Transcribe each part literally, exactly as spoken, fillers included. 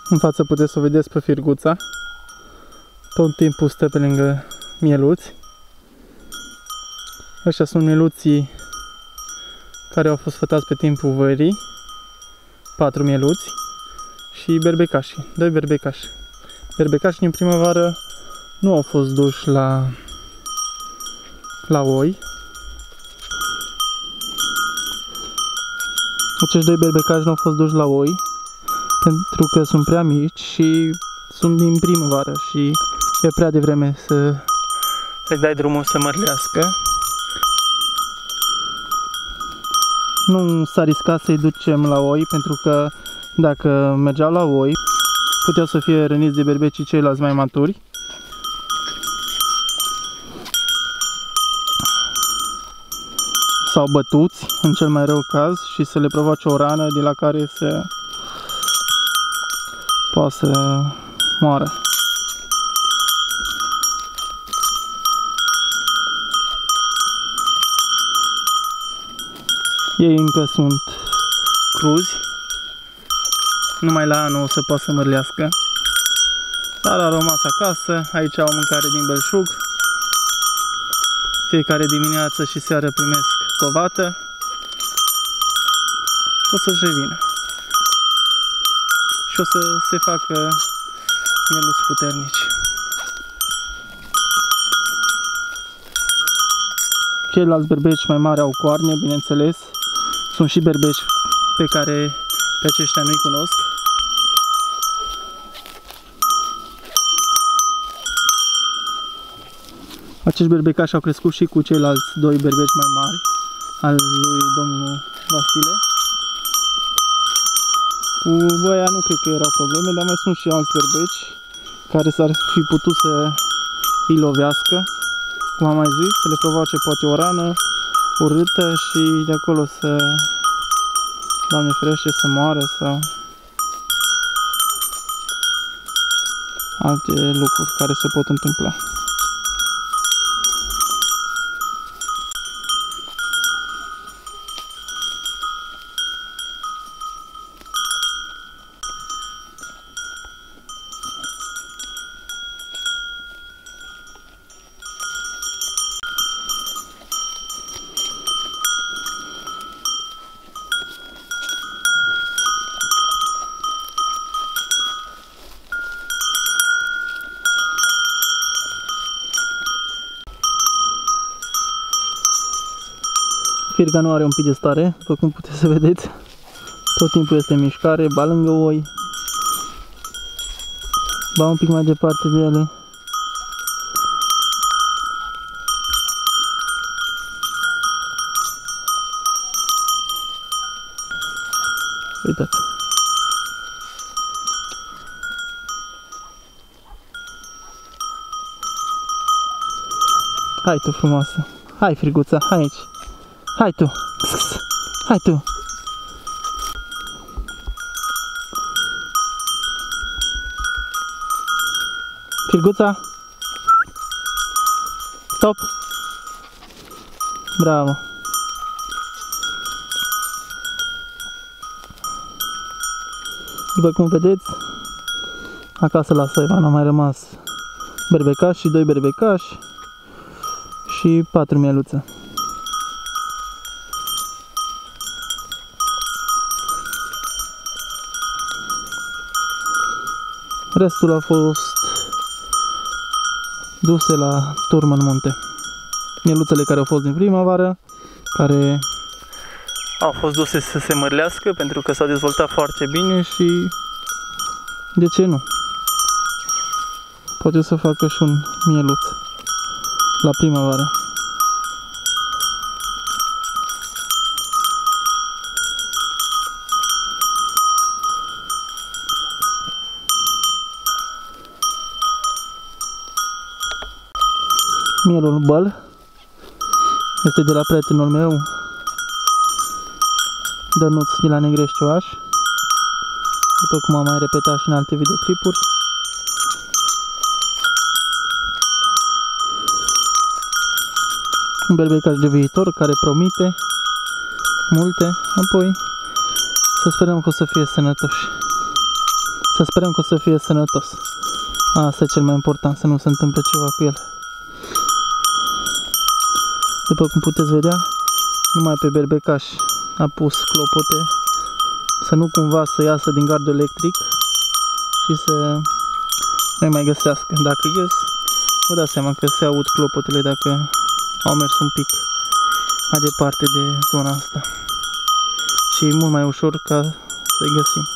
În față puteți să o vedeți pe Firguța. Tot timpul stă pe lângă mieluți. Ăștia sunt mieluții care au fost fătați pe timpul verii. Patru mieluți. Și berbecași. Doi berbecași. Berbecași din primăvară nu au fost duși la, la oi. Acești doi berbecași nu au fost duși la oi pentru că sunt prea mici și sunt din primăvară și e prea devreme să le dai drumul să mărlească. Nu s-a riscat să-i ducem la oi pentru că dacă mergeau la oi puteau să fie răniți de berbecii ceilalți mai maturi. Sau bătuți, în cel mai rău caz, și să le provoace o rană de la care să poate să moară. Ei încă sunt cruzi, numai la anul o să poată să mărlească, dar au rămas acasă. Aici au mâncare din belșug. Fiecare dimineață și seară primesc covată și o să-și revină. Și o să se facă mieluți puternici. Ceilalți berbeci mai mari au coarne, bineînțeles. Sunt și berbeci pe care pe aceștia nu-i cunosc. Acești berbecași au crescut și cu ceilalți doi berbeci mai mari al lui domnul Vasile. Cu băia nu cred că erau probleme, dar mai sunt și alți berbeci care s-ar fi putut să îi lovească, cum am mai zis, să le provoace poate o rană urâtă și de acolo să, Doamne ferește, să moară sau alte lucruri care se pot întâmpla. Firga nu are un pic de stare, după cum puteți să vedeți. Tot timpul este în mișcare, ba lângă oi, ba un pic mai departe de ele. Uitați. Hai tu frumoasă, hai Firguța, hai aici. Hai tu! Hai tu! Firguța! Stop! Bravo! După cum vedeți, acasă la Saivan au mai rămas berbecași și doi berbecași și patru mieluțe. Restul a fost duse la turmă în munte. Mieluțele care au fost din primăvară, care au fost duse să se mărlească pentru că s-au dezvoltat foarte bine și de ce nu? Poate să facă și un mieluț la primăvară. Mielul băl este de la prietenul meu, Dănuț de la Negreștioaș, după cum am mai repetat și în alte videoclipuri. Un berbecaș de viitor care promite multe, apoi să sperăm că o să fie sănătoși. Să sperăm că o să fie sănătos. Asta e cel mai important, să nu se întâmple ceva cu el. După cum puteți vedea, numai pe berbecaș a pus clopote, să nu cumva să iasă din gardul electric și să nu mai găsească. Dacă ies, vă dați seama că se aud clopotele dacă au mers un pic mai departe de zona asta. Și e mult mai ușor ca să-i găsim.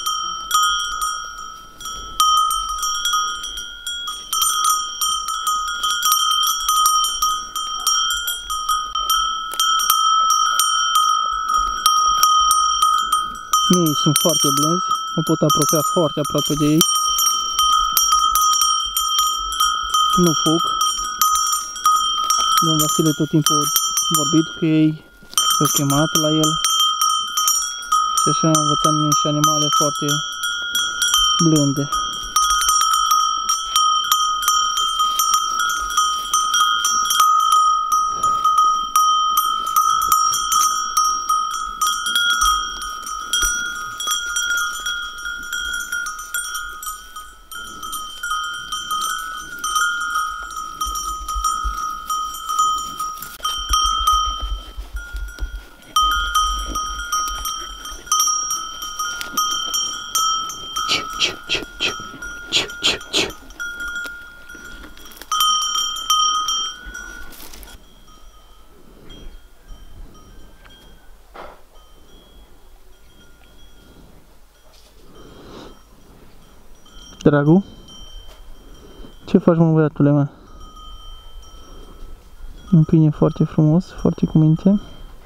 Miei sunt foarte blânzi, mă pot apropia foarte aproape de ei. Nu fug. Domnul Vasile tot timpul a vorbit cu ei, i-a chemat la el. Și așa am învățat niște animale foarte blânde. Dragu? Ce faci, mă, băiatule, mă? Un pâine foarte frumos, foarte cu minte.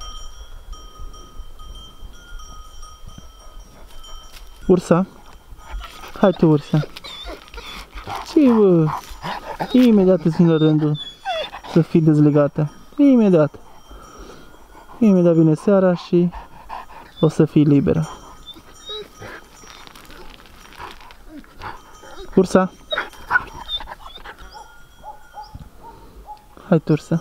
Ursa? Hai tu, ursa. Ce, bă? Imediat îți vine rândul să fii dezlegată. Imediat. Imediat vine seara și o să fii liberă. Ursa? Hai, ursa.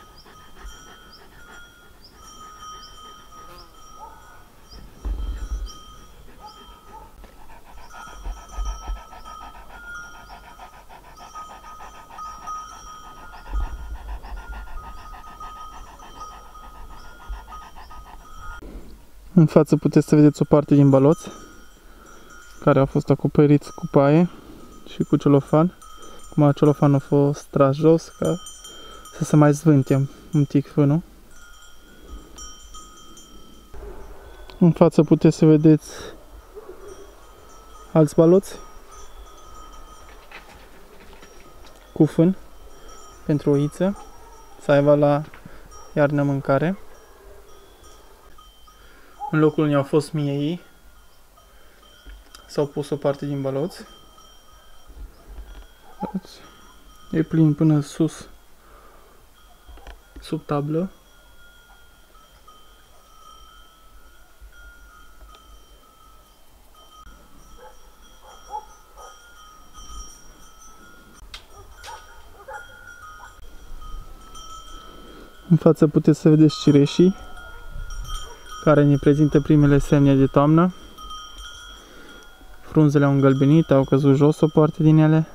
În față puteți să vedeți o parte din baloți care au fost acoperiți cu paie și cu celofan. Acum celofanul a fost tras jos ca să se mai zvânte un tic fânul. În față puteți să vedeți alți baloți cu fân pentru oiță să aibă la iarnă mâncare. În locul unde au fost miei s-au pus o parte din baloți. E plin până sus, sub tablă. În față puteți să vedeți cireșii care ne prezintă primele semne de toamnă. Frunzele au îngălbenit, au căzut jos o parte din ele.